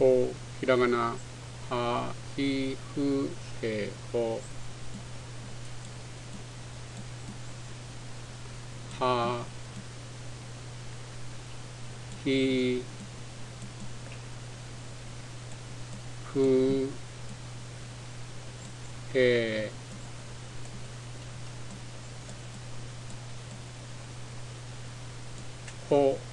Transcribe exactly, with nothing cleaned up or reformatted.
ほ、ひらがな、は、ひ、ふ、へ、ほ、は、ひ、ふ、へ、ほ、